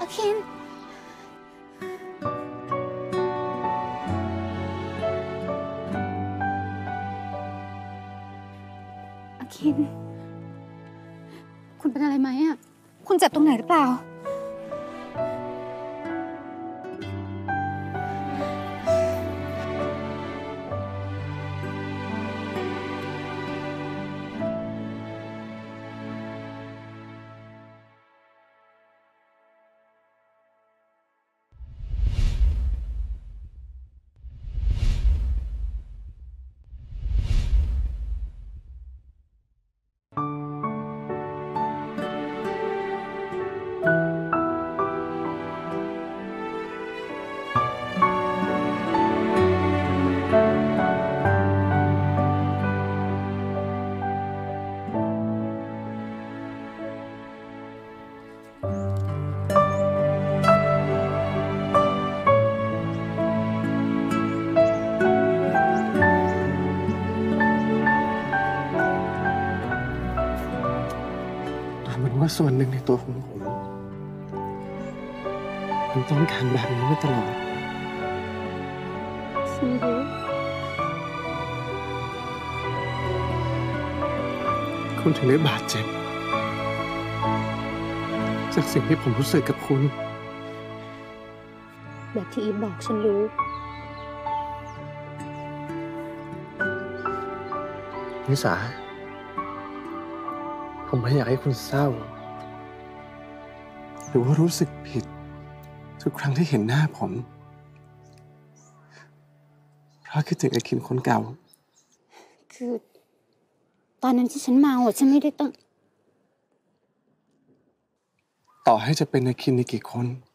อาคินอาคินคุณเป็นอะไรไหมอ่ะคุณเจ็บตรงไหนหรือเปล่าว่าส่วนหนึ่งในตัวของผมมันต้องการแบบนี้มาตลอดฉันรู้คุณถึงได้บาดเจ็บจากสิ่งที่ผมรู้สึกกับคุณแบบที่อีฟบอกฉันรู้นิสาผมไม่อยากให้คุณเศร้าหรือว่ารู้สึกผิดทุกครั้งที่เห็นหน้าผมเพราะคิดถึงไอ้คินคนเก่าคือตอนนั้นที่ฉันเมาฉันไม่ได้ตั้งต่อให้จะเป็นไอ้คินอีกกี่คน